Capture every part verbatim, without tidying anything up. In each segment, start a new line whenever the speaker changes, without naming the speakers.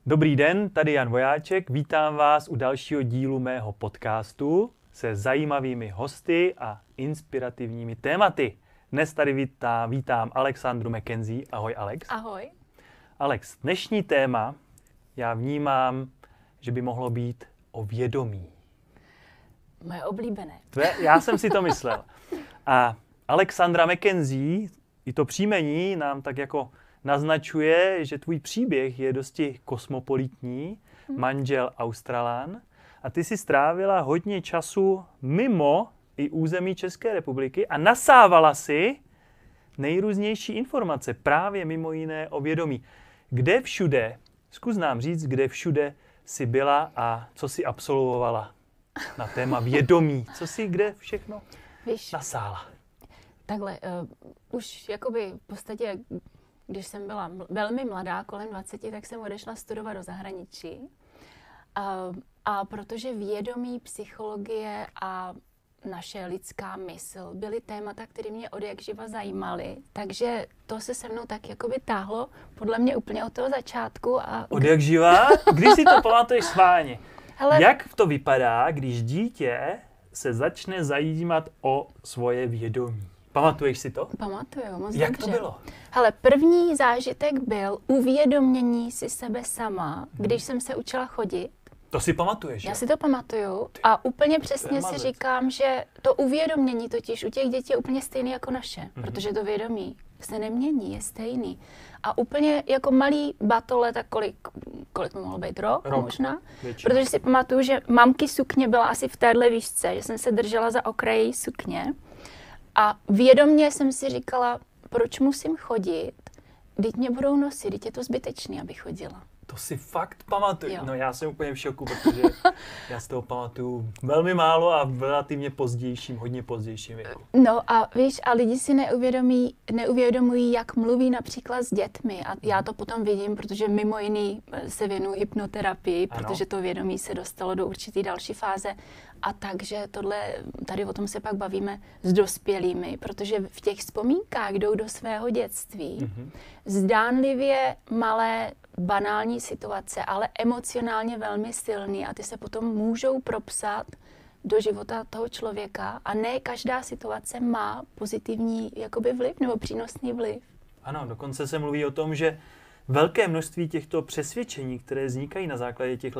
Dobrý den, tady Jan Vojáček, vítám vás u dalšího dílu mého podcastu se zajímavými hosty a inspirativními tématy. Dnes tady vítám, vítám Alexandru McKenzie. Ahoj, Alex.
Ahoj.
Alex, dnešní téma já vnímám, že by mohlo být o vědomí.
Moje oblíbené.
Tvé, já jsem si to myslel. A Alexandra McKenzie, i to příjmení nám tak jako naznačuje, že tvůj příběh je dosti kosmopolitní, hmm. manžel Australan, a ty si strávila hodně času mimo i území České republiky a nasávala si nejrůznější informace, právě mimo jiné o vědomí. Kde všude, zkus nám říct, kde všude jsi byla a co jsi absolvovala na téma vědomí. Co jsi kde všechno
Víš,
nasála?
Takhle, uh, už jakoby v podstatě, když jsem byla ml- velmi mladá, kolem dvaceti, tak jsem odešla studovat do zahraničí. Uh, a protože vědomí, psychologie a naše lidská mysl byly témata, které mě od jak živa zajímaly, takže to se se mnou tak jakoby táhlo podle mě úplně od toho začátku. A...
Od jak živa? Když si to pamatuješ schválně.
Hele,
Jak to vypadá, když dítě se začne zajímat o svoje vědomí? Pamatuješ si to?
Pamatuju, moc
Jak
dobře.
to bylo?
Hele, první zážitek byl uvědomění si sebe sama, když jsem se učila chodit.
To si pamatuješ,
Já
jo?
si to pamatuju a úplně přesně si
mazec.
říkám, že to uvědomění totiž u těch dětí je úplně stejné jako naše,
Mhm.
protože to vědomí se nemění, je stejný. A úplně jako malý batole, tak kolik, kolik mi mohlo být, rok,
Rok,
možná?
většinou.
Protože si pamatuju, že mamky sukně byla asi v téhle výšce, že jsem se držela za okraj její sukně a vědomě jsem si říkala, proč musím chodit, teď mě budou nosit, teď je to zbytečný, aby chodila.
To si fakt pamatuju.
Jo.
No já jsem úplně v šoku, protože já z toho pamatuju velmi málo a v relativně pozdějším, hodně pozdějším věku.
No a víš, a lidi si neuvědomí, neuvědomují, jak mluví například s dětmi. A já to potom vidím, protože mimo jiný se věnuju hypnoterapii,
Ano.
protože to vědomí se dostalo do určitý další fáze. A takže tohle, tady o tom se pak bavíme s dospělými, protože v těch vzpomínkách jdou do svého dětství.
Mhm.
Zdánlivě malé, banální situace, ale emocionálně velmi silný a ty se potom můžou propsat do života toho člověka a ne každá situace má pozitivní jakoby vliv nebo přínosný vliv.
Ano, dokonce se mluví o tom, že velké množství těchto přesvědčení, které vznikají na základě těchto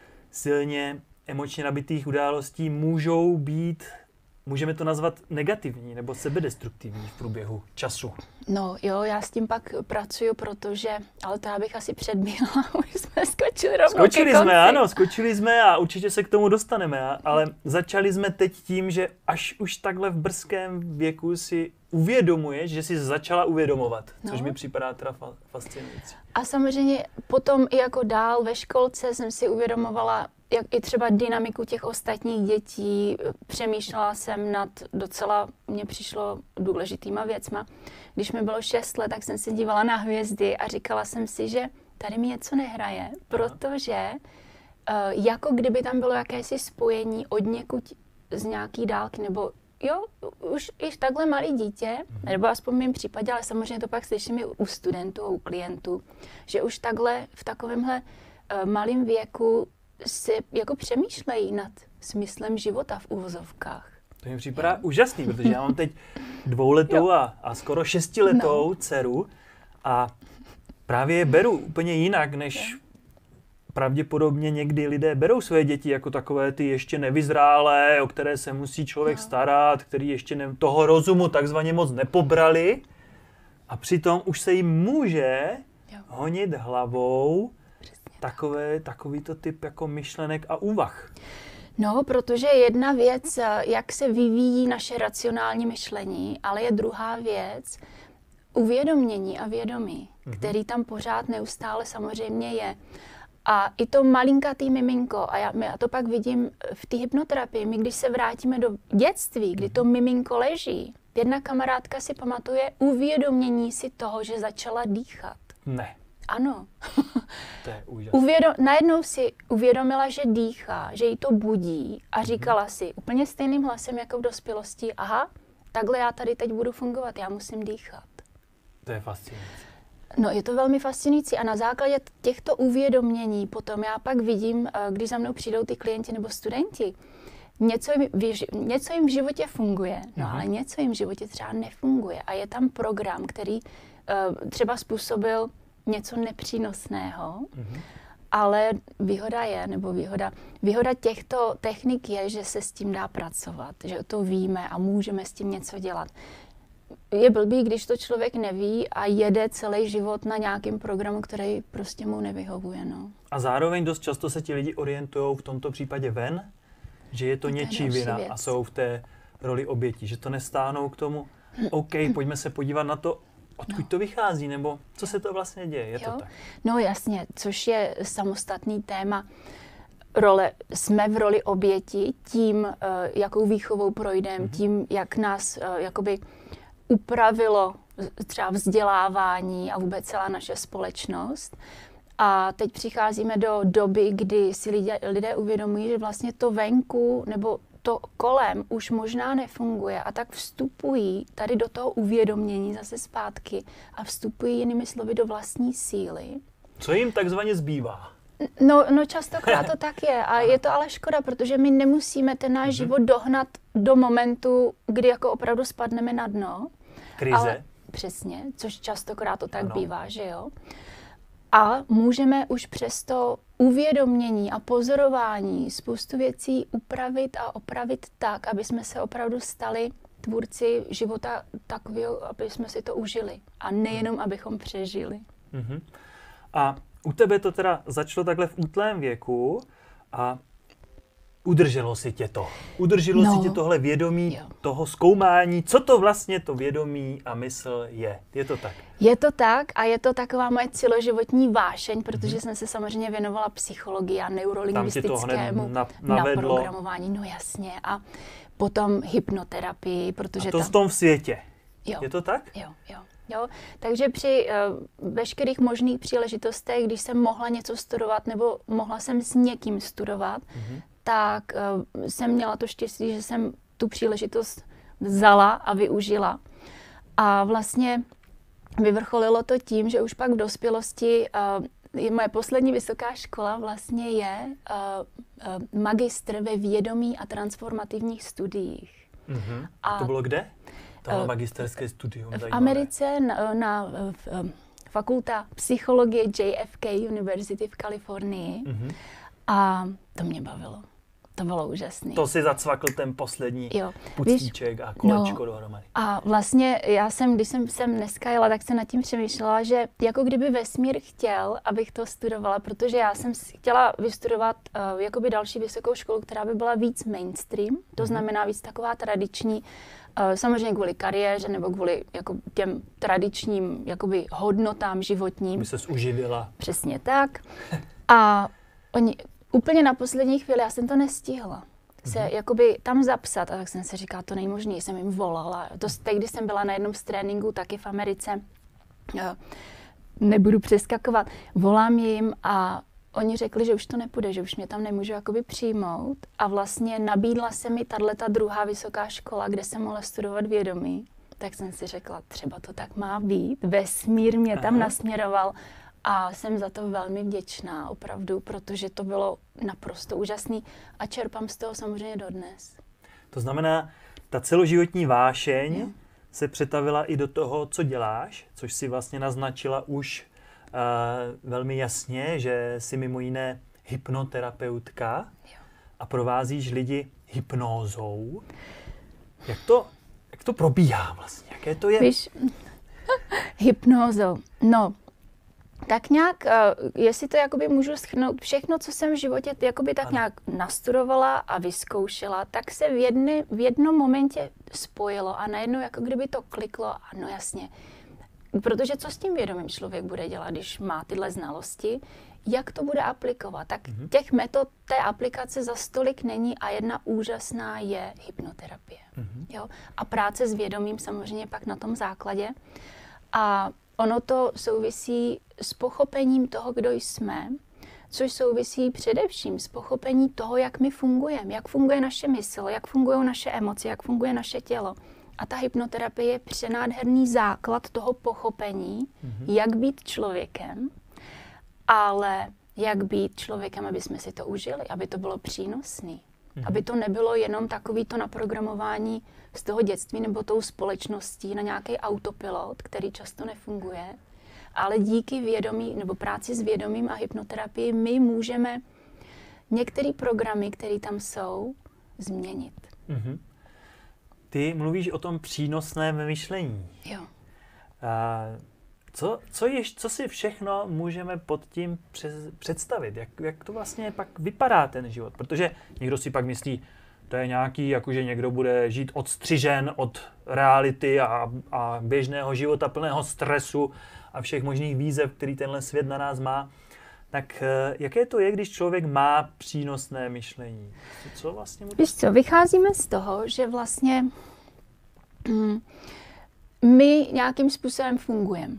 silně emočně nabitých událostí, můžou být, můžeme to nazvat negativní nebo sebedestruktivní v průběhu času.
No jo, já s tím pak pracuju, protože, ale to já bych asi předběhla, už jsme skočili rovnou
Skočili
ke konci.
jsme, ano, skočili jsme a určitě se k tomu dostaneme, a- ale začali jsme teď tím, že až už takhle v brzkém věku si uvědomuješ, že jsi začala uvědomovat, což
No.
mi připadá teda fa- fascinující.
A samozřejmě potom i jako dál ve školce jsem si uvědomovala, jak i třeba dynamiku těch ostatních dětí. Přemýšlela jsem nad docela, mně přišlo důležitýma věcma. Když mi bylo šest let, tak jsem se dívala na hvězdy a říkala jsem si, že tady mi něco nehraje, protože uh, jako kdyby tam bylo jakési spojení od někud z nějaký dálky, nebo jo, už i v takhle malý dítě, mm-hmm. nebo aspoň v mém případě, ale samozřejmě to pak slyším i u studentů a u klientů, že už takhle v takovémhle uh, malém věku si jako přemýšlejí nad smyslem života v uvozovkách.
To mi připadá úžasný, protože já mám teď dvouletou a, a skoro šestiletou
No.
dceru a právě je beru úplně jinak, než pravděpodobně někdy lidé berou své děti jako takové ty ještě nevyzrálé, o které se musí člověk
No.
starat, který ještě ne, toho rozumu takzvaně moc nepobrali, a přitom už se jim může
Jo.
honit hlavou
Přesně.
takové, takovýto typ jako myšlenek a úvah.
No, protože jedna věc, jak se vyvíjí naše racionální myšlení, ale je druhá věc, uvědomění a vědomí,
Mhm.
který tam pořád neustále samozřejmě je. A i to malinkatý miminko, a já, já to pak vidím v té hypnoterapii, my když se vrátíme do dětství, kdy to miminko leží, jedna kamarádka si pamatuje uvědomění si toho, že začala dýchat.
Ne,
Ano.
to je úžasné.
Uvědom, najednou si uvědomila, že dýchá, že jí to budí a říkala si úplně stejným hlasem jako v dospělosti, aha, takhle já tady teď budu fungovat, já musím dýchat.
To je fascinující.
No, je to velmi fascinující a na základě těchto uvědomění potom já pak vidím, když za mnou přijdou ty klienti nebo studenti, něco jim, něco jim v životě funguje, no ale něco jim v životě třeba nefunguje a je tam program, který uh, třeba způsobil něco nepřínosného, mm-hmm. ale výhoda je, nebo výhoda, výhoda těchto technik je, že se s tím dá pracovat, že to víme a můžeme s tím něco dělat. Je blbý, když to člověk neví a jede celý život na nějakém programu, který prostě mu nevyhovuje. No.
A zároveň dost často se ti lidi orientují v tomto případě ven, že je to, to něčí je vina věc. A jsou v té roli oběti, že to nestáhnou k tomu, OK, pojďme se podívat na to, odkud no. to vychází, nebo co se to vlastně děje, je jo? to tak?
No jasně, což je samostatný téma. Role, jsme v roli oběti tím, jakou výchovou projdeme, mm-hmm. tím, jak nás jakoby upravilo třeba vzdělávání a vůbec celá naše společnost. A teď přicházíme do doby, kdy si lidé, lidé uvědomují, že vlastně to venku nebo to kolem už možná nefunguje a tak vstupují tady do toho uvědomění zase zpátky a vstupují jinými slovy do vlastní síly.
Co jim takzvaně zbývá?
No, no častokrát to tak je a je to ale škoda, protože my nemusíme ten náš mm-hmm. život dohnat do momentu, kdy jako opravdu spadneme na dno.
Krize.
Ale, přesně, což častokrát to tak ano. bývá, že jo. A můžeme už přes to uvědomění a pozorování spoustu věcí upravit a opravit tak, aby jsme se opravdu stali tvůrci života takového, aby jsme si to užili. A nejenom, abychom přežili.
Mm-hmm. A u tebe to teda začalo takhle v útlém věku a udrželo si tě to. Udrželo no, si tě tohle vědomí, jo. toho zkoumání, co to vlastně to vědomí a mysl je. Je to tak?
Je to tak a je to taková moje celoživotní vášeň, protože mm-hmm. jsem se samozřejmě věnovala psychologii a neurolingvistickému
na,
naprogramování. No jasně. A potom hypnoterapii, protože
a to
tam...
v tom světě.
Jo.
Je to tak?
Jo, jo. Jo, takže při uh, veškerých možných příležitostech, když jsem mohla něco studovat nebo mohla jsem s někým studovat, mm-hmm. tak uh, jsem měla to štěstí, že jsem tu příležitost vzala a využila. A vlastně vyvrcholilo to tím, že už pak v dospělosti uh, moje poslední vysoká škola vlastně je uh, uh, magistr ve vědomí a transformativních studiích.
Mm-hmm. A to bylo kde? Tohle magisterské studium.
V Americe na, na v, fakulta psychologie J F K University v Kalifornii. Mm-hmm. A to mě bavilo. To bylo úžasné.
To si zacvakl ten poslední jo. pucíček a kolečko no, dohromady.
A vlastně já jsem, když jsem sem dneska jela, tak jsem nad tím přemýšlela, že jako kdyby vesmír chtěl, abych to studovala, protože já jsem chtěla vystudovat uh, jakoby další vysokou školu, která by byla víc mainstream, to mm-hmm. znamená víc taková tradiční, uh, samozřejmě kvůli kariéře nebo kvůli jako těm tradičním jakoby hodnotám životním.
By ses uživila.
Přesně tak. A oni úplně na poslední chvíli, já jsem to nestihla, se mm-hmm. jakoby tam zapsat, a tak jsem si říkala, to není možné, jsem jim volala. To teď, když jsem byla na jednom z tréninků taky v Americe, nebudu přeskakovat, volám jim a oni řekli, že už to nepůjde, že už mě tam nemůžu jakoby přijmout a vlastně nabídla se mi tato druhá vysoká škola, kde jsem mohla studovat vědomí, tak jsem si řekla, třeba to tak má být, vesmír mě tam Aha. nasměroval. A jsem za to velmi vděčná, opravdu, protože to bylo naprosto úžasný a čerpám z toho samozřejmě dodnes.
To znamená, ta celoživotní vášeň je. se přetavila i do toho, co děláš, což si vlastně naznačila už uh, velmi jasně, že jsi mimo jiné hypnoterapeutka jo. a provázíš lidi hypnózou. Jak to, jak to probíhá vlastně? Jaké to je?
Víš, hypnózou, no... Tak nějak, jestli to jakoby můžu shrnout, všechno, co jsem v životě jakoby tak nějak nastudovala a vyzkoušela, tak se v, jedny, v jednom momentě spojilo a najednou jako kdyby to kliklo, ano jasně. Protože co s tím vědomím člověk bude dělat, když má tyhle znalosti, jak to bude aplikovat. Tak mm-hmm. těch metod té aplikace za stolik není a jedna úžasná je hypnoterapie. Mm-hmm. Jo? A práce s vědomím samozřejmě pak na tom základě. A ono to souvisí s pochopením toho, kdo jsme, což souvisí především s pochopením toho, jak my fungujeme, jak funguje naše mysl, jak fungují naše emoce, jak funguje naše tělo. A ta hypnoterapie je přenádherný základ toho pochopení, mm-hmm. jak být člověkem, ale jak být člověkem, aby jsme si to užili, aby to bylo přínosný. Mm-hmm. Aby to nebylo jenom takovýto naprogramování z toho dětství nebo tou společností na nějaký autopilot, který často nefunguje, ale díky vědomí nebo práci s vědomím a hypnoterapii my můžeme některé programy, které tam jsou, změnit.
Mm-hmm. Ty mluvíš o tom přínosném myšlení.
Jo.
A co, co, ješ, co si všechno můžeme pod tím přes, představit? Jak, jak to vlastně pak vypadá ten život? Protože někdo si pak myslí, to je nějaký, jakože někdo bude žít odstřižen od reality a, a běžného života plného stresu a všech možných výzev, který tenhle svět na nás má. Tak jaké to je, když člověk má přínosné myšlení? Co vlastně mu to...
Víš co, vycházíme z toho, že vlastně mm, my nějakým způsobem fungujeme.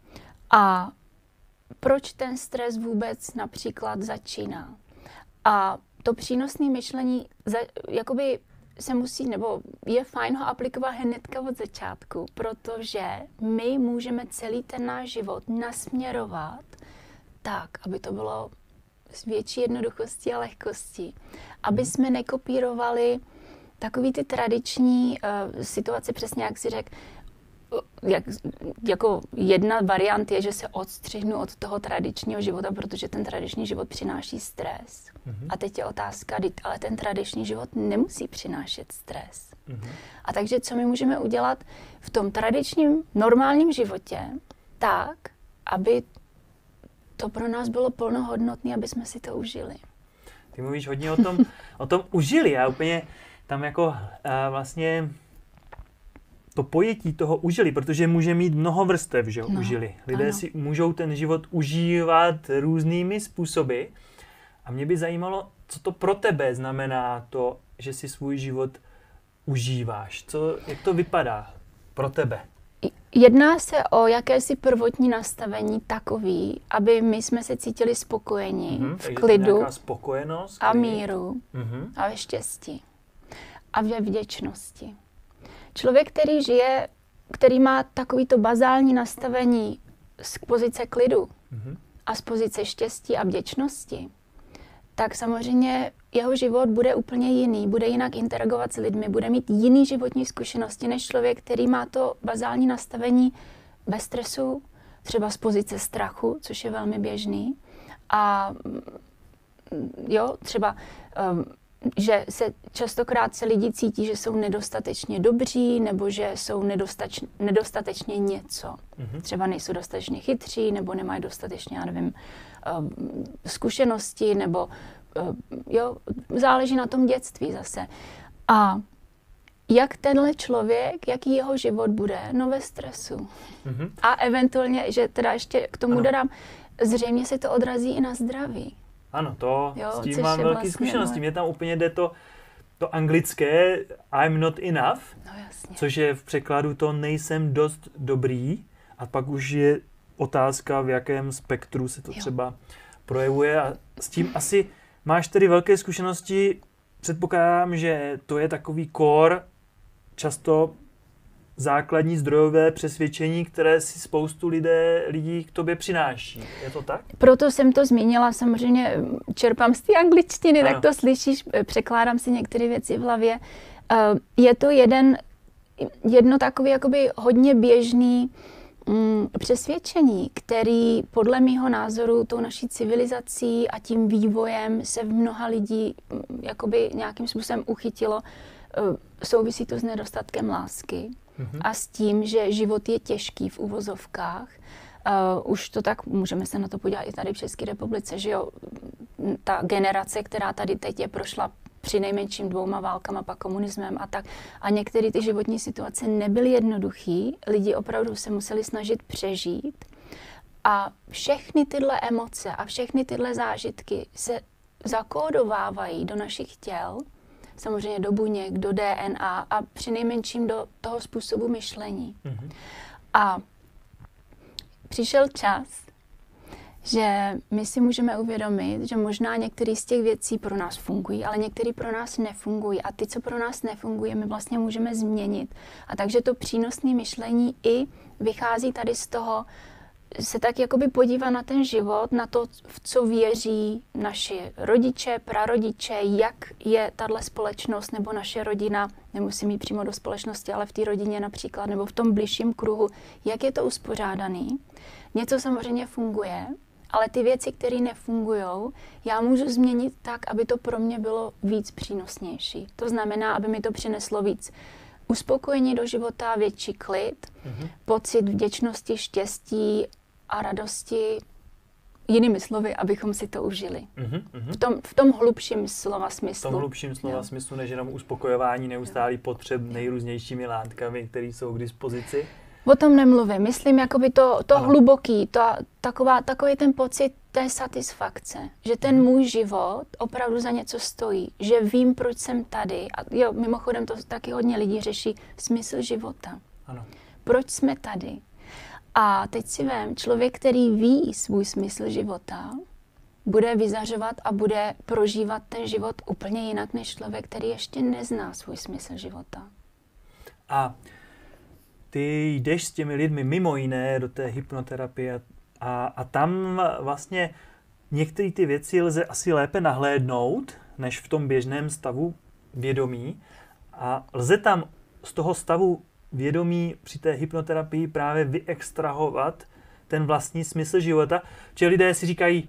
A proč ten stres vůbec například začíná? A to přínosné myšlení za, jakoby se musí, nebo je fajn ho aplikovat hnedka od začátku, protože my můžeme celý ten náš život nasměrovat tak, aby to bylo s větší jednoduchostí a lehkostí. Aby jsme nekopírovali takový ty tradiční uh, situace, přesně jak si řekl, jak, jako jedna variant je, že se odstřihnu od toho tradičního života, protože ten tradiční život přináší stres. Mm-hmm. A teď je otázka, ale ten tradiční život nemusí přinášet stres. Mm-hmm. A takže co my můžeme udělat v tom tradičním, normálním životě tak, aby to pro nás bylo plnohodnotné, aby jsme si to užili.
Ty mluvíš hodně o tom, o tom užili. Já úplně tam jako uh, vlastně to pojetí toho užili, protože může mít mnoho vrstev, že
no,
užili. Lidé
ano.
si můžou ten život užívat různými způsoby. A mě by zajímalo, co to pro tebe znamená to, že si svůj život užíváš. Co, jak to vypadá pro tebe?
Jedná se o jakési prvotní nastavení takový, aby my jsme se cítili spokojení, mm-hmm, v klidu
spokojenost,
a míru
mm-hmm.
a ve štěstí a ve vděčnosti. Člověk, který žije, který má takovýto bazální nastavení z pozice klidu mm-hmm. a z pozice štěstí a vděčnosti, tak samozřejmě jeho život bude úplně jiný, bude jinak interagovat s lidmi, bude mít jiný životní zkušenosti než člověk, který má to bazální nastavení bez stresu, třeba z pozice strachu, což je velmi běžný. A jo, třeba, um, že se častokrát se lidi cítí, že jsou nedostatečně dobří, nebo že jsou nedostač, nedostatečně něco. Mm-hmm. Třeba nejsou dostatečně chytří, nebo nemají dostatečně, já nevím, um, zkušenosti, nebo jo, záleží na tom dětství zase. A jak tenhle člověk, jaký jeho život bude, no ve stresu. Mm-hmm. A eventuálně, že teda ještě k tomu ano. dodám, zřejmě se to odrazí i na zdraví.
Ano, to
jo,
s tím mám velké vlastně zkušenosti. Mně tam úplně jde to, to anglické I'm not enough,
no, jasně.
což je v překladu to nejsem dost dobrý. A pak už je otázka, v jakém spektru se to jo. třeba projevuje. A s tím asi máš tedy velké zkušenosti, předpokládám, že to je takový core, často základní zdrojové přesvědčení, které si spoustu lidé, lidí k tobě přináší. Je to tak?
Proto jsem to zmínila, samozřejmě čerpám z té angličtiny, ano. tak to slyšíš, překládám si některé věci v hlavě. Je to jeden, jedno takový jakoby hodně běžný přesvědčení, který podle mýho názoru tou naší civilizací a tím vývojem se v mnoha lidí jakoby nějakým způsobem uchytilo. Souvisí to s nedostatkem lásky mm-hmm. a s tím, že život je těžký v uvozovkách. Uh, už to tak, můžeme se na to podívat i tady v České republice, že jo, ta generace, která tady teď je, prošla při nejmenším dvouma válkama, pak komunismem a tak. A některé ty životní situace nebyly jednoduchý, lidi opravdu se museli snažit přežít. A všechny tyhle emoce a všechny tyhle zážitky se zakódovávají do našich těl, samozřejmě do buněk, do D N A a při nejmenším do toho způsobu myšlení. Mm-hmm. A přišel čas, že my si můžeme uvědomit, že možná některé z těch věcí pro nás fungují, ale některé pro nás nefungují. A ty, co pro nás nefungují, my vlastně můžeme změnit. A takže to přínosné myšlení i vychází tady z toho, se tak jakoby podívá na ten život, na to, v co věří naši rodiče, prarodiče, jak je tahle společnost nebo naše rodina, nemusí mít přímo do společnosti, ale v té rodině například, nebo v tom bližším kruhu, jak je to uspořádaný. Něco samozřejmě funguje, ale ty věci, které nefungují, já můžu změnit tak, aby to pro mě bylo víc přínosnější. To znamená, aby mi to přineslo víc uspokojení do života, větší klid, mm-hmm. pocit vděčnosti, štěstí a radosti, jinými slovy, abychom si to užili. Mm-hmm. V tom, v tom hlubším slova smyslu.
V tom hlubším slova jo. smyslu, než jenom uspokojování neustálých potřeb nejrůznějšími látkami, které jsou k dispozici.
O tom nemluvím. Myslím, jakoby to, to hluboký, to, taková, takový ten pocit té satisfakce, že ten můj život opravdu za něco stojí, že vím, proč jsem tady. A jo, mimochodem to taky hodně lidí řeší, smysl života.
Ano.
Proč jsme tady? A teď si vem, člověk, který ví svůj smysl života, bude vyzařovat a bude prožívat ten život úplně jinak, než člověk, který ještě nezná svůj smysl života.
A ty jdeš s těmi lidmi mimo jiné do té hypnoterapie a, a tam vlastně některé ty věci lze asi lépe nahlédnout, než v tom běžném stavu vědomí. A lze tam z toho stavu vědomí při té hypnoterapii právě vyextrahovat ten vlastní smysl života. Že lidé si říkají,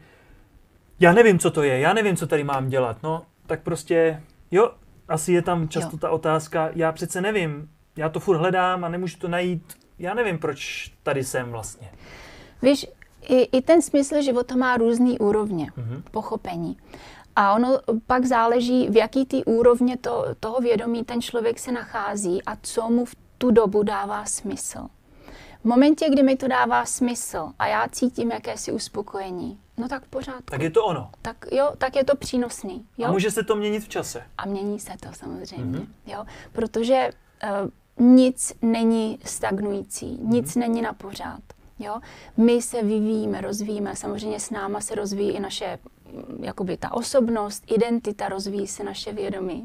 já nevím, co to je, já nevím, co tady mám dělat. No, tak prostě, jo, asi je tam často jo. ta otázka, já přece nevím, já to furt hledám a nemůžu to najít. Já nevím, proč tady jsem vlastně.
Víš, i, i ten smysl života má různý úrovně mm-hmm. pochopení. A ono pak záleží, v jaký ty úrovně to, toho vědomí ten člověk se nachází a co mu v tu dobu dává smysl. V momentě, kdy mi to dává smysl a já cítím jakési uspokojení, no tak v pořádku.
Tak je to ono.
Tak jo, tak je to přínosný. Jo?
A může se to měnit v čase.
A mění se to samozřejmě,
mm-hmm.
jo, protože uh, nic není stagnující, nic mm-hmm. není na pořád. Jo? My se vyvíjíme, rozvíjíme, samozřejmě s náma se rozvíjí i naše, jakoby ta osobnost, identita, rozvíjí se naše vědomí.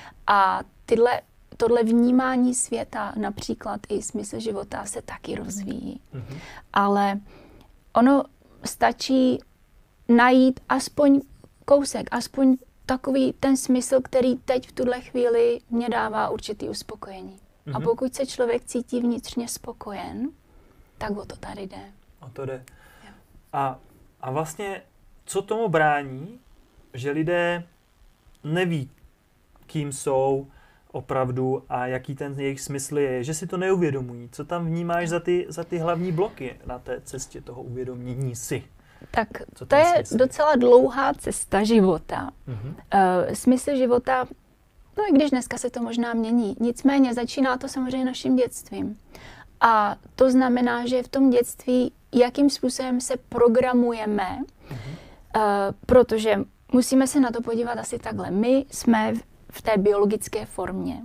A tyhle, tohle vnímání světa, například i smysl života, se taky rozvíjí. Mm-hmm. Ale ono stačí najít aspoň kousek, aspoň takový ten smysl, který teď v tuhle chvíli mě dává určitý uspokojení. Mm-hmm. A pokud se člověk cítí vnitřně spokojen, tak o to tady jde.
O to jde. A, a vlastně, co tomu brání, že lidé neví, kým jsou opravdu a jaký ten jejich smysl je, že si to neuvědomují. Co tam vnímáš za ty, za ty hlavní bloky na té cestě toho uvědomění si?
Tak to je smysl? Docela dlouhá cesta života. Mm-hmm. Uh, smysl života, no i když dneska se to možná mění, nicméně začíná to samozřejmě naším dětstvím. A to znamená, že v tom dětství, jakým způsobem se programujeme, mm-hmm. uh, protože musíme se na to podívat asi takhle. My jsme v té biologické formě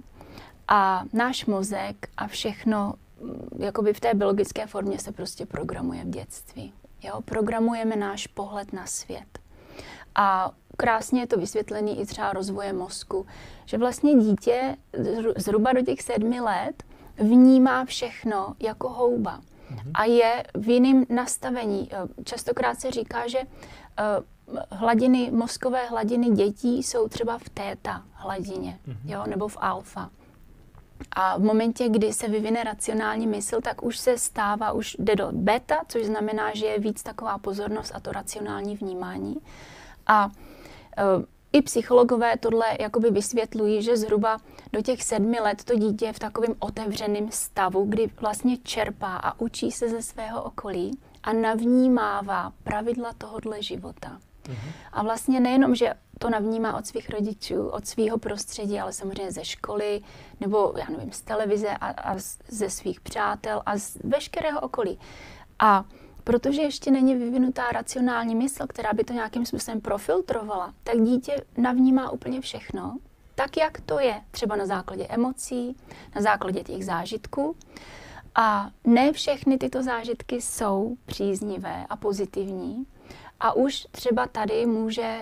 a náš mozek a všechno jakoby v té biologické formě se prostě programuje v dětství. Jo? Programujeme náš pohled na svět. A krásně je to vysvětlené i třeba rozvoje mozku, že vlastně dítě zhruba do těch sedmi let vnímá všechno jako houba mm-hmm. a je v jiném nastavení. Častokrát se říká, že hladiny, mozkové hladiny dětí jsou třeba v téta hladině, mm-hmm. jo, nebo v alfa. A v momentě, kdy se vyvine racionální mysl, tak už se stává, už jde do beta, což znamená, že je víc taková pozornost a to racionální vnímání. A e, i psychologové tohle jakoby vysvětlují, že zhruba do těch sedmi let to dítě je v takovém otevřeném stavu, kdy vlastně čerpá a učí se ze svého okolí a navnímává pravidla tohohle života. Mm-hmm. A vlastně nejenom, že to navnímá od svých rodičů, od svého prostředí, ale samozřejmě ze školy, nebo já nevím, z televize a, a ze svých přátel a z veškerého okolí. A protože ještě není vyvinutá racionální mysl, která by to nějakým způsobem profiltrovala, tak dítě navnímá úplně všechno, tak jak to je, třeba na základě emocí, na základě těch zážitků. A ne všechny tyto zážitky jsou příznivé a pozitivní. A už třeba tady může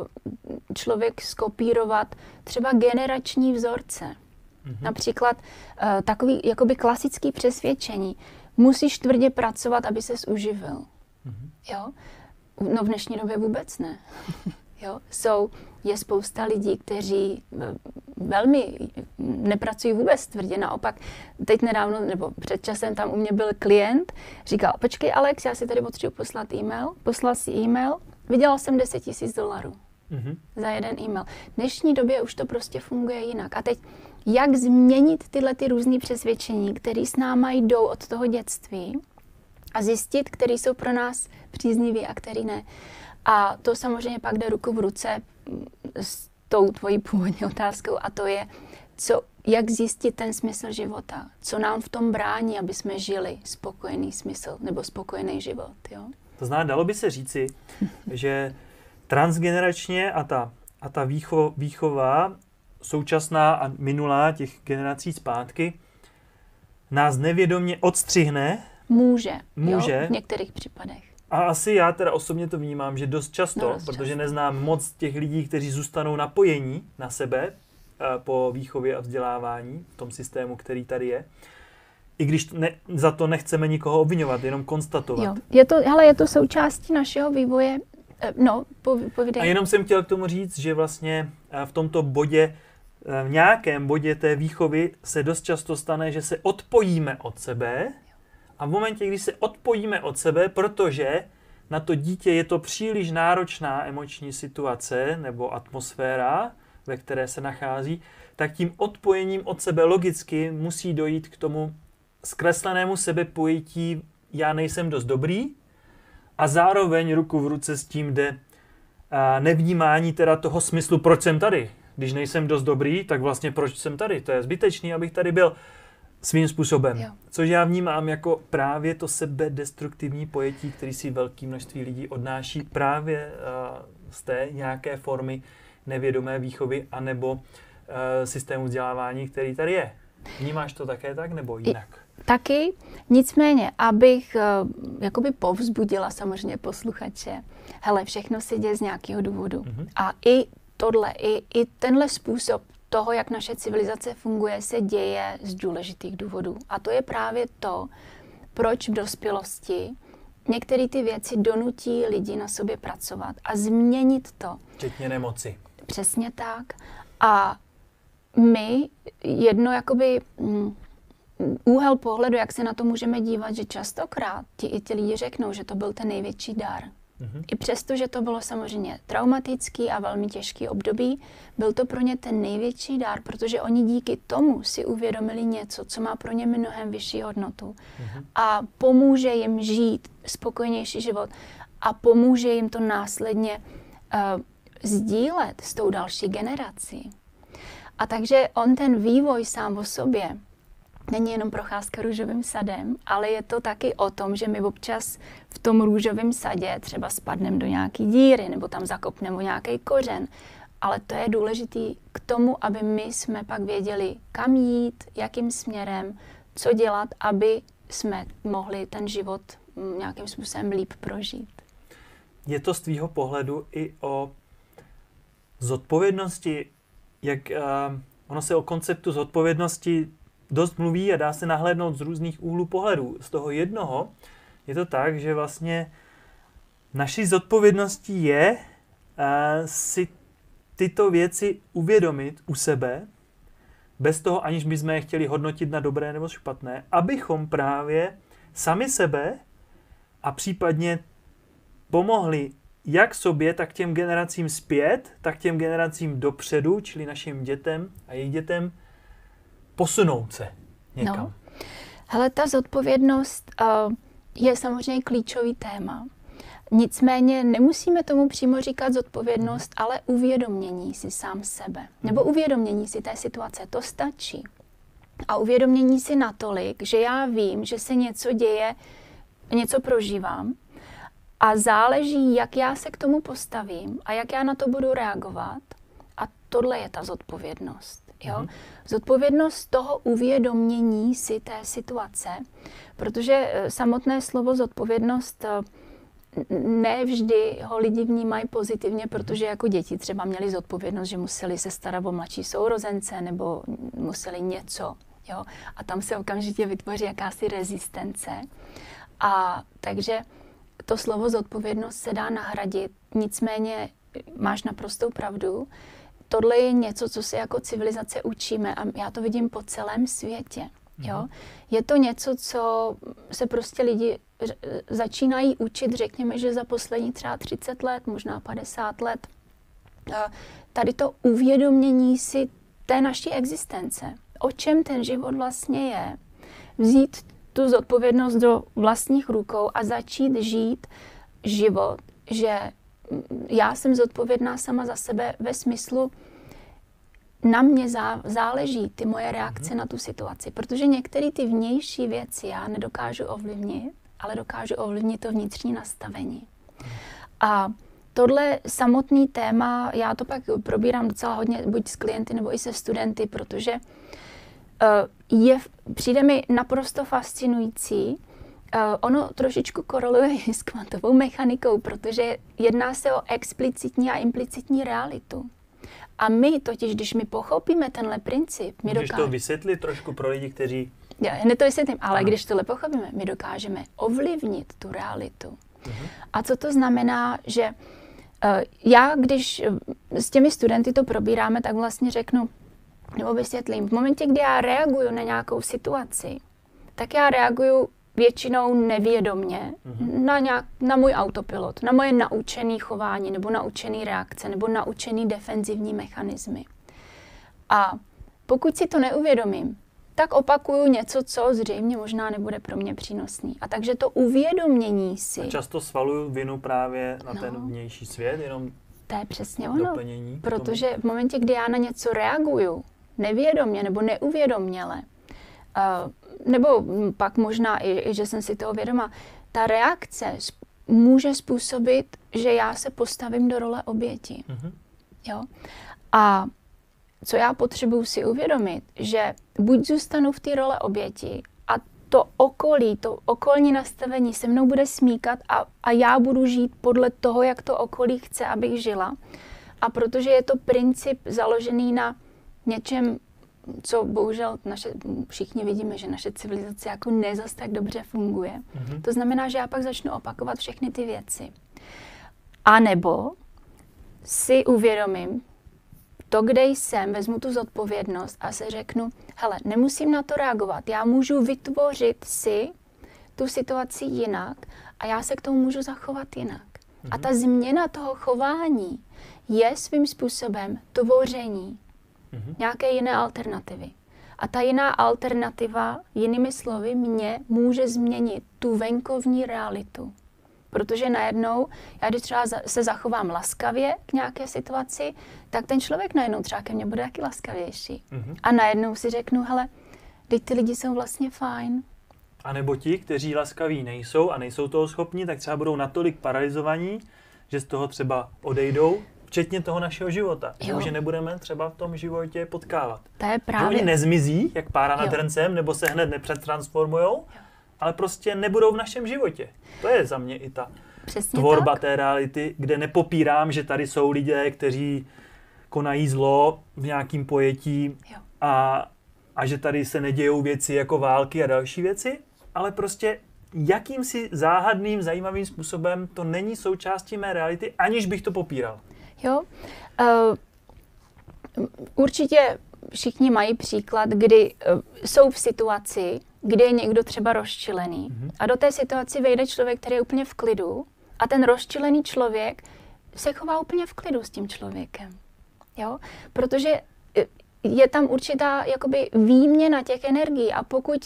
člověk skopírovat třeba generační vzorce. Mm-hmm. Například takový jakoby klasický přesvědčení. Musíš tvrdě pracovat, aby ses uživil. Mm-hmm. Jo? No v dnešní době vůbec ne. Jo? Jsou, je spousta lidí, kteří velmi nepracují vůbec tvrdě. Naopak, teď nedávno, nebo před časem tam u mě byl klient, říkal, počkej Alex, já si tady potřebuji poslat e-mail. Poslal si e-mail, vydělal jsem deset tisíc dolarů mm-hmm. za jeden e-mail. V dnešní době už to prostě funguje jinak. A teď, jak změnit tyhle ty různé přesvědčení, které s náma jdou od toho dětství a zjistit, které jsou pro nás příznivé a které ne. A to samozřejmě pak jde ruku v ruce s tou tvojí původní otázkou a to je, co, jak zjistit ten smysl života. Co nám v tom brání, aby jsme žili spokojený smysl nebo spokojený život. Jo?
To znamená, dalo by se říci, že transgeneračně a ta, a ta výcho, výchova současná a minulá těch generací zpátky nás nevědomě odstřihne.
Může,
může
jo, v některých případech.
A asi já teda osobně to vnímám, že dost často,
no, dost
protože
často.
neznám moc těch lidí, kteří zůstanou napojení na sebe po výchově a vzdělávání v tom systému, který tady je. I když ne, za to nechceme nikoho obviňovat, jenom konstatovat.
Jo. Je to, hele, je to součástí našeho vývoje. No, povídej.
A jenom jsem chtěl k tomu říct, že vlastně v tomto bodě, v nějakém bodě té výchovy se dost často stane, že se odpojíme od sebe. A v momentě, kdy se odpojíme od sebe, protože na to dítě je to příliš náročná emoční situace nebo atmosféra, ve které se nachází, tak tím odpojením od sebe logicky musí dojít k tomu zkreslenému sebepojetí já nejsem dost dobrý a zároveň ruku v ruce s tím jde nevnímání teda toho smyslu, proč jsem tady. Když nejsem dost dobrý, tak vlastně proč jsem tady? To je zbytečný, abych tady byl. Svým způsobem. Jo. Což já vnímám jako právě to sebedestruktivní pojetí, který si velké množství lidí odnáší právě uh, z té nějaké formy nevědomé výchovy anebo uh, systému vzdělávání, který tady je. Vnímáš to také tak nebo jinak?
I, taky, nicméně, abych uh, jakoby povzbudila samozřejmě posluchače. Hele, všechno se děje z nějakého důvodu. Mm-hmm. A i tohle, i, i tenhle způsob toho, jak naše civilizace funguje, se děje z důležitých důvodů. A to je právě to, proč v dospělosti některé ty věci donutí lidi na sobě pracovat a změnit to.
Včetně nemoci.
Přesně tak. A my jedno jakoby mm, úhel pohledu, jak se na to můžeme dívat, že častokrát ti i ti lidi řeknou, že to byl ten největší dar. Mm-hmm. I přesto, že to bylo samozřejmě traumatický a velmi těžký období, byl to pro ně ten největší dar, protože oni díky tomu si uvědomili něco, co má pro ně mnohem vyšší hodnotu. Mm-hmm. A pomůže jim žít spokojnější život a pomůže jim to následně uh, sdílet s tou další generací. A takže on ten vývoj sám o sobě není jenom procházka růžovým sadem, ale je to taky o tom, že my občas v tom růžovém sadě třeba spadneme do nějaký díry nebo tam zakopneme nějaký kořen. Ale to je důležitý k tomu, aby my jsme pak věděli, kam jít, jakým směrem, co dělat, aby jsme mohli ten život nějakým způsobem líp prožít.
Je to z tvýho pohledu i o zodpovědnosti, jak uh, ono se o konceptu zodpovědnosti dost mluví a dá se nahlédnout z různých úhlů pohledů. Z toho jednoho je to tak, že vlastně naší zodpovědností je uh, si tyto věci uvědomit u sebe, bez toho, aniž bychom je chtěli hodnotit na dobré nebo špatné, abychom právě sami sebe a případně pomohli jak sobě, tak těm generacím zpět, tak těm generacím dopředu, čili našim dětem a jejich dětem, posunout se někam. No.
Hele, ta zodpovědnost uh, je samozřejmě klíčový téma. Nicméně nemusíme tomu přímo říkat zodpovědnost, ale uvědomění si sám sebe. Nebo uvědomění si té situace, to stačí. A uvědomění si natolik, že já vím, že se něco děje, něco prožívám a záleží, jak já se k tomu postavím a jak já na to budu reagovat. A tohle je ta zodpovědnost. Jo? Mm-hmm. Zodpovědnost toho uvědomění si té situace, protože samotné slovo zodpovědnost ne vždy ho lidi vnímají pozitivně, protože jako děti třeba měli zodpovědnost, že museli se starat o mladší sourozence nebo museli něco. Jo? A tam se okamžitě vytvoří jakási rezistence. A takže to slovo zodpovědnost se dá nahradit, nicméně máš naprostou pravdu. Tohle je něco, co se jako civilizace učíme a já to vidím po celém světě. Jo? Je to něco, co se prostě lidi začínají učit, řekněme, že za poslední třeba třicet let, možná padesát let. Tady to uvědomění si té naší existence, o čem ten život vlastně je, vzít tu zodpovědnost do vlastních rukou a začít žít život, že já jsem zodpovědná sama za sebe ve smyslu, na mě zá, záleží ty moje reakce mm-hmm. na tu situaci, protože některé ty vnější věci já nedokážu ovlivnit, ale dokážu ovlivnit to vnitřní nastavení. A tohle samotný téma, já to pak probírám docela hodně, buď s klienty nebo i se studenty, protože uh, je, přijde mi naprosto fascinující. Uh, ono trošičku koreluje s kvantovou mechanikou, protože jedná se o explicitní a implicitní realitu. A my totiž, když my pochopíme tenhle princip, my
Můžeš
dokážeme...
to vysvětlit trošku pro lidi, kteří...
Já hned to vysvětlím, ale
ano.
když tohle pochopíme, my dokážeme ovlivnit tu realitu.
Uh-huh.
A co to znamená, že uh, já, když s těmi studenty to probíráme, tak vlastně řeknu, nebo vysvětlím, v momentě, kdy já reaguju na nějakou situaci, tak já reaguju většinou nevědomně mm-hmm. na, nějak, na můj autopilot, na moje naučené chování nebo naučené reakce nebo naučené defenzivní mechanismy. A pokud si to neuvědomím, tak opakuju něco, co zřejmě možná nebude pro mě přínosný. A takže to uvědomění si...
A často svaluju vinu právě na
no,
ten vnější svět, jenom
to je přesně ono,
doplnění.
Protože v momentě, kdy já na něco reaguju nevědomě nebo neuvědoměle, Uh, nebo pak možná i, i, že jsem si toho vědoma, ta reakce sp- může způsobit, že já se postavím do role oběti. Mm-hmm. Jo? A co já potřebuji si uvědomit, že buď zůstanu v té role oběti a to okolí, to okolní nastavení se mnou bude smíkat a, a já budu žít podle toho, jak to okolí chce, abych žila. A protože je to princip založený na něčem, co bohužel naše, všichni vidíme, že naše civilizace jako ne zas tak dobře funguje. Mm-hmm. To znamená, že já pak začnu opakovat všechny ty věci. A nebo si uvědomím to, kde jsem, vezmu tu zodpovědnost a se řeknu, hele, nemusím na to reagovat, já můžu vytvořit si tu situaci jinak a já se k tomu můžu zachovat jinak. Mm-hmm. A ta změna toho chování je svým způsobem tvoření Mm-hmm. nějaké jiné alternativy. A ta jiná alternativa, jinými slovy, mě může změnit tu venkovní realitu. Protože najednou, já když třeba se zachovám laskavě k nějaké situaci, tak ten člověk najednou třeba ke mně bude taky laskavější. Mm-hmm. A najednou si řeknu, hele, teď ty lidi jsou vlastně fajn.
A nebo ti, kteří laskaví nejsou a nejsou toho schopni, tak třeba budou natolik paralizovaní, že z toho třeba odejdou, včetně toho našeho života. Že už nebudeme třeba v tom životě potkávat.
To je právě...
Že oni nezmizí, jak pára nad hrncem, nebo se hned nepřetransformujou, ale prostě nebudou v našem životě. To je za mě i ta Přesně tvorba tak. té reality, kde nepopírám, že tady jsou lidé, kteří konají zlo v nějakým pojetí a, a že tady se nedějou věci jako války a další věci, ale prostě jakýmsi záhadným, zajímavým způsobem to není součástí mé reality, aniž bych to popíral.
Jo, uh, určitě všichni mají příklad, kdy uh, jsou v situaci, kdy je někdo třeba rozčilený mm-hmm. a do té situaci vejde člověk, který je úplně v klidu a ten rozčilený člověk se chová úplně v klidu s tím člověkem. Jo, protože je tam určitá jakoby výměna těch energií a pokud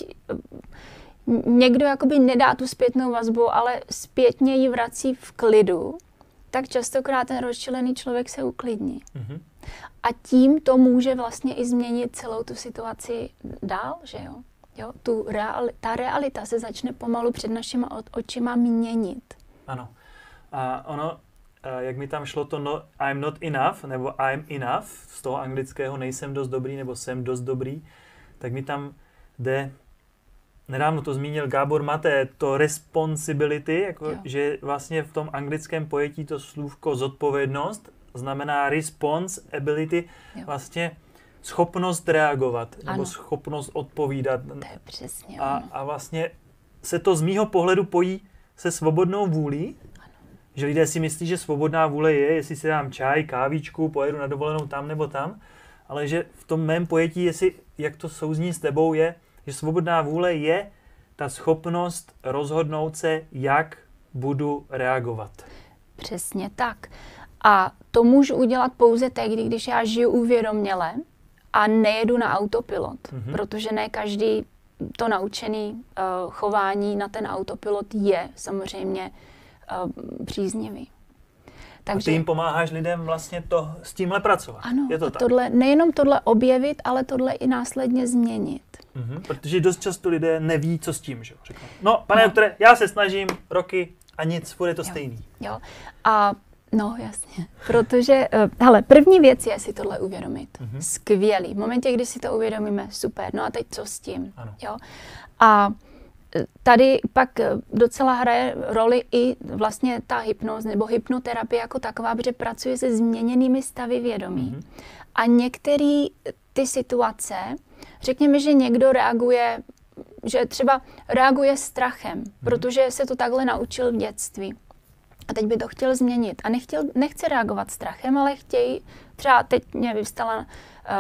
někdo jakoby nedá tu zpětnou vazbu, ale zpětně ji vrací v klidu, tak častokrát ten rozčilený člověk se uklidní. Mm-hmm. A tím to může vlastně i změnit celou tu situaci dál, že jo? Jo? Tu reali- ta realita se začne pomalu před našima očima měnit.
Ano. A ono, jak mi tam šlo to no, I'm not enough, nebo I'm enough, z toho anglického nejsem dost dobrý, nebo jsem dost dobrý, tak mi tam jde nedávno to zmínil Gábor Maté, to responsibility, jako, že vlastně v tom anglickém pojetí to slůvko zodpovědnost znamená responsibility, vlastně schopnost reagovat, ano. nebo schopnost odpovídat.
To je přesně.
A, a vlastně se to z mýho pohledu pojí se svobodnou vůlí, ano. že lidé si myslí, že svobodná vůle je, jestli si dám čaj, kávičku, pojedu na dovolenou tam nebo tam, ale že v tom mém pojetí, jestli, jak to souzní s tebou, je, že svobodná vůle je ta schopnost rozhodnout se, jak budu reagovat.
Přesně tak. A to můžu udělat pouze tehdy, když já žiju uvědoměle a nejedu na autopilot, mm-hmm. protože ne každý to naučený uh, chování na ten autopilot je samozřejmě uh, příznivý.
Takže, a ty jim pomáháš lidem vlastně to, s tímhle pracovat.
Ano,
je to
a
tak?
Tohle, nejenom tohle objevit, ale tohle i následně změnit.
Mm-hmm, protože dost často lidé neví, co s tím. Že? Řeknou, no, pane no. doktore, já se snažím roky a nic, bude to
jo,
stejný.
Jo. A no, jasně. Protože, uh, hele, první věc je si tohle uvědomit. Mm-hmm. Skvělý. V momentě, kdy si to uvědomíme, super. No a teď co s tím?
Ano.
Jo. A tady pak docela hraje roli i vlastně ta hypnoz nebo hypnoterapie jako taková, protože pracuje se změněnými stavy vědomí. Mm-hmm. A některé ty situace, řekněme, že někdo reaguje, že třeba reaguje strachem, mm-hmm. protože se to takhle naučil v dětství. A teď by to chtěl změnit. A nechtěl, nechce reagovat strachem, ale chtějí, třeba teď mě vyvstala uh,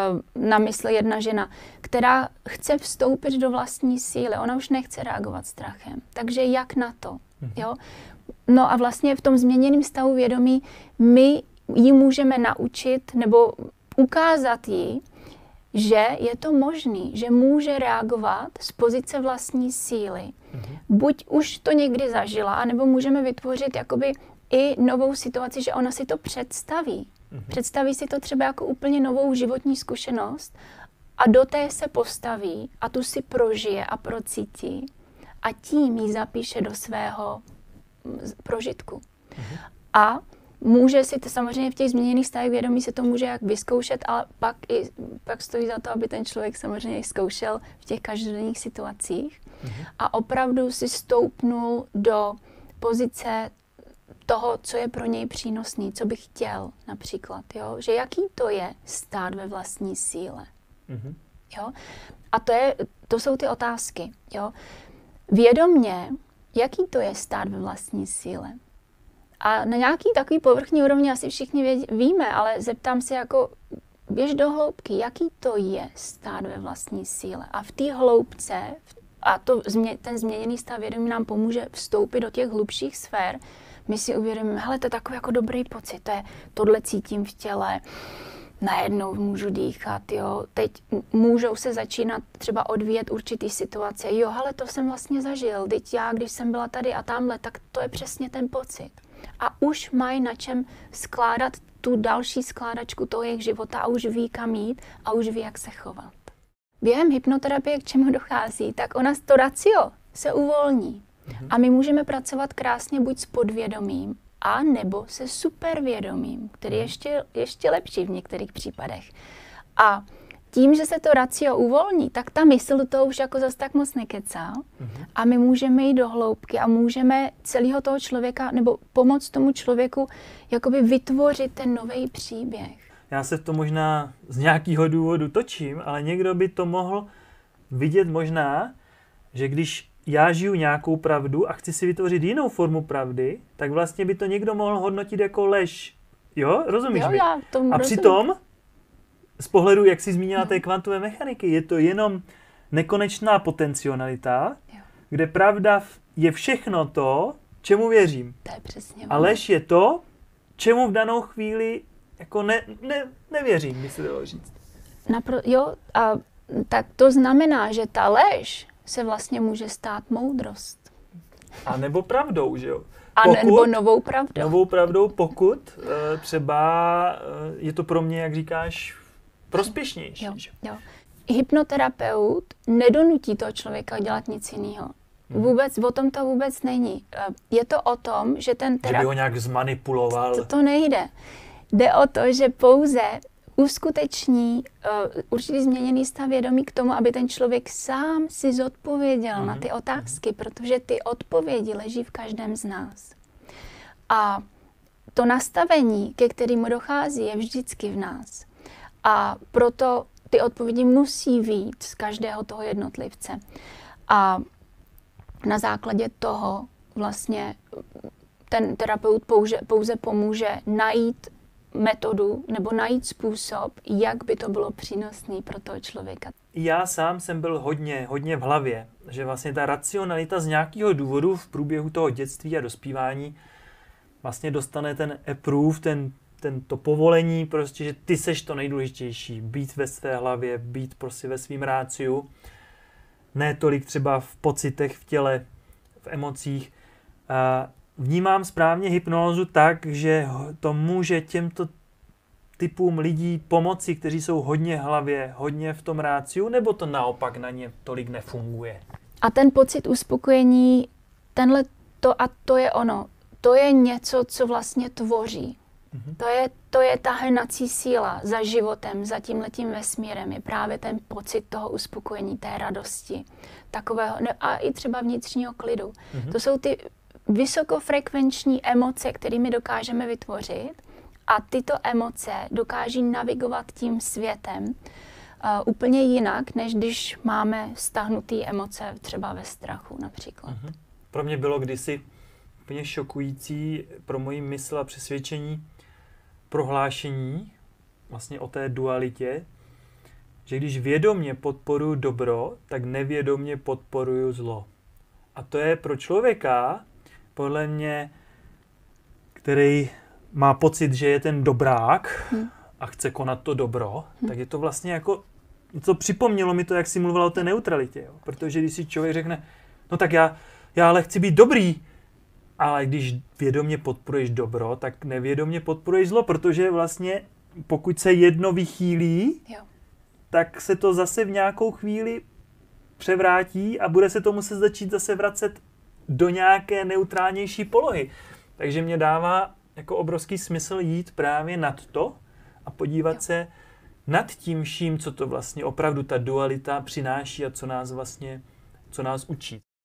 na mysli jedna žena, která chce vstoupit do vlastní síly. Ona už nechce reagovat strachem. Takže jak na to? Mm-hmm. Jo? No a vlastně v tom změněném stavu vědomí my ji můžeme naučit nebo ukázat jí, že je to možný, že může reagovat z pozice vlastní síly. Mm-hmm. Buď už to někdy zažila, anebo můžeme vytvořit jakoby i novou situaci, že ona si to představí. Mm-hmm. Představí si to třeba jako úplně novou životní zkušenost a do té se postaví a tu si prožije a procítí a tím ji zapíše do svého prožitku. Mm-hmm. A může si to samozřejmě v těch změněných stavech vědomí se to může jak vyzkoušet, ale pak, i, pak stojí za to, aby ten člověk samozřejmě zkoušel v těch každodenních situacích mm-hmm. a opravdu si stoupnul do pozice toho, co je pro něj přínosný, co by chtěl například, jo? Že jaký to je stát ve vlastní síle. Mm-hmm. Jo? A to, je, to jsou ty otázky. Jo? Vědomně, jaký to je stát ve vlastní síle. A na nějaký takový povrchní úrovni asi všichni vědí, víme, ale zeptám se jako, běž do hloubky, jaký to je stát ve vlastní síle. A v té hloubce, a to, ten změněný stav vědomí nám pomůže vstoupit do těch hlubších sfér, my si uvědomíme, hele, to je takový jako dobrý pocit, to je, tohle cítím v těle, najednou můžu dýchat, jo, teď můžou se začínat třeba odvíjet určitý situace, jo, hele, to jsem vlastně zažil, teď já, když jsem byla tady a tamhle, tak to je přesně ten pocit. A už mají na čem skládat tu další skládačku toho jejich života a už ví, kam jít a už ví, jak se chovat. Během hypnoterapie, k čemu dochází, tak ona to racio se uvolní. Mhm. A my můžeme pracovat krásně buď s podvědomím, a nebo se supervědomím, který je ještě, ještě lepší v některých případech. A tím, že se to racio uvolní, tak ta mysl do toho už jako zase tak moc nekecá mm-hmm. a my můžeme jít do hloubky a můžeme celého toho člověka, nebo pomoct tomu člověku jakoby vytvořit ten nový příběh.
Já se to možná z nějakého důvodu točím, ale někdo by to mohl vidět možná, že když já žiju nějakou pravdu a chci si vytvořit jinou formu pravdy, tak vlastně by to někdo mohl hodnotit jako lež. Jo? Rozumíš
jo,
mi?
Já tomu
a
rozumím.
Přitom z pohledu, jak jsi zmínila té kvantové mechaniky, je to jenom nekonečná potencialita, jo. kde pravda je všechno to, čemu věřím.
To je přesně.
A lež je to, čemu v danou chvíli jako ne, ne, nevěřím, by se dalo říct.
Napro- jo, a tak to znamená, že ta lež se vlastně může stát moudrost.
A nebo pravdou, že jo?
A
pokud,
nebo novou pravdou.
Novou pravdou, pokud uh, třeba uh, je to pro mě, jak říkáš, prospěšnější.
Jo, jo. Hypnoterapeut nedonutí toho člověka dělat nic jiného. Hmm. Vůbec, o tom to vůbec není. Je to o tom, že ten terapeut...
Že by ho nějak zmanipuloval.
To, to nejde. Jde o to, že pouze uskuteční uh, určitý změněný stav vědomí k tomu, aby ten člověk sám si zodpověděl mm-hmm. na ty otázky, mm-hmm. protože ty odpovědi leží v každém z nás. A to nastavení, ke kterému dochází, je vždycky v nás. A proto ty odpovědi musí vyjít z každého toho jednotlivce. A na základě toho vlastně ten terapeut pouze, pouze pomůže najít metodu nebo najít způsob, jak by to bylo přínosné pro toho člověka.
Já sám jsem byl hodně, hodně v hlavě, že vlastně ta racionalita z nějakého důvodu v průběhu toho dětství a dospívání vlastně dostane ten approve, ten, ten to povolení, prostě, že ty seš to nejdůležitější, být ve své hlavě, být prostě ve svým ráciu, ne tolik třeba v pocitech, v těle, v emocích. A vnímám správně hypnózu tak, že to může těmto typům lidí pomoci, kteří jsou hodně v hlavě, hodně v tom ráciu, nebo to naopak na ně tolik nefunguje?
A ten pocit uspokojení, tenhle to a to je ono. To je něco, co vlastně tvoří. Mm-hmm. To je, to je ta hnací síla za životem, za tímhletím vesmírem. Je právě ten pocit toho uspokojení, té radosti, takového, ne, a i třeba vnitřního klidu. Mm-hmm. To jsou ty vysokofrekvenční emoce, kterými dokážeme vytvořit, a tyto emoce dokáží navigovat tím světem uh, úplně jinak, než když máme stáhnuté emoce třeba ve strachu například. Mm-hmm.
Pro mě bylo kdysi úplně šokující pro moji mysl a přesvědčení prohlášení vlastně o té dualitě, že když vědomě podporuji dobro, tak nevědomě podporuji zlo. A to je pro člověka, podle mě, který má pocit, že je ten dobrák hmm. a chce konat to dobro, hmm. tak je to vlastně jako, to připomnělo mi to, jak jsi mluvila o té neutralitě. Jo? Protože když si člověk řekne, no tak já, já ale chci být dobrý, ale když vědomě podporuješ dobro, tak nevědomě podporuješ zlo, protože vlastně pokud se jedno vychýlí, jo. tak se to zase v nějakou chvíli převrátí a bude se to muset začít zase vracet do nějaké neutrálnější polohy. Takže mě dává jako obrovský smysl jít právě nad to a podívat jo. se nad tím vším, co to vlastně opravdu ta dualita přináší a co nás vlastně, co nás učí.